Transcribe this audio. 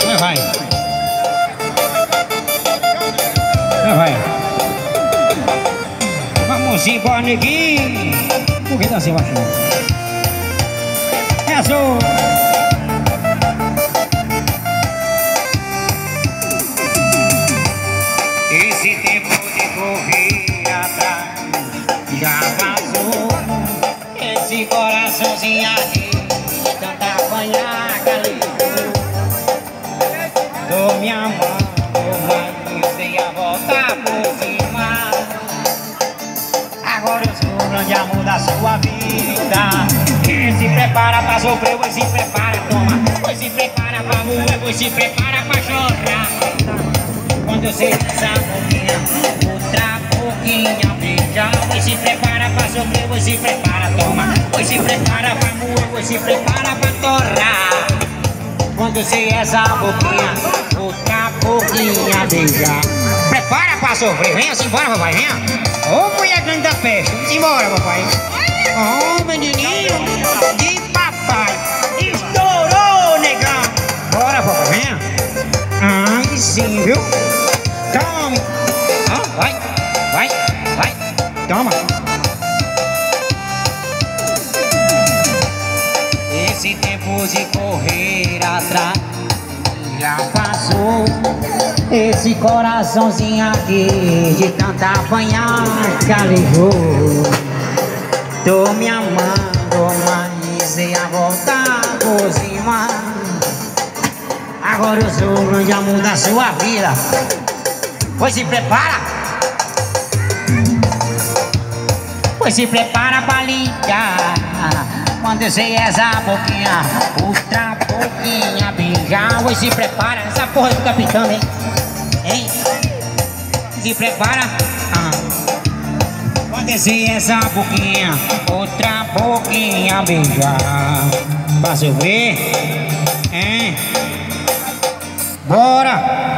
Vai. Vai. Vamos embora, neguinho. Por que tá assim baixinho? É azul. Esse tempo de correr atrás já passou. Esse coraçãozinho aqui de tanta apanhaca ligou. Tô me amando, mas sei a voltar por cima. Agora eu sou o grande amor da sua vida. Quem se prepara pra sofrer, pois se prepara, toma. Pois se prepara pra morrer, pois se prepara pra chorar. Quando eu sei essa boquinha, outra boquinha beija. Pois se prepara pra sofrer, pois se prepara, toma. Pois se prepara pra morrer, pois se prepara pra torrar. Quando eu sei essa boquinha, outra boquinha beija. Prepara pra sofrer, venha-se embora, papai, venha. Ô, mulher grande da festa, vamos embora, papai. Ô, menininho de papai, estourou, negão. Bora, papai, venha. Ai, sim, viu? Tome. Ah, vai, vai, vai. Toma. Esse tempo de correr atrás já passou. Esse coraçãozinho aqui de tanta apanhaca levou. Tô me amando, mas ia voltar por cima. Agora eu sou o grande amor da sua vida. Pois se prepara. Pois se prepara pra ligar. Quando eu sei essa boquinha, outra boquinha beijar. Pois se prepara, essa porra fica pitando, hein? Hein? Se prepara. Quando eu sei essa boquinha, outra boquinha beijar. Pra sofrer, hein? Bora!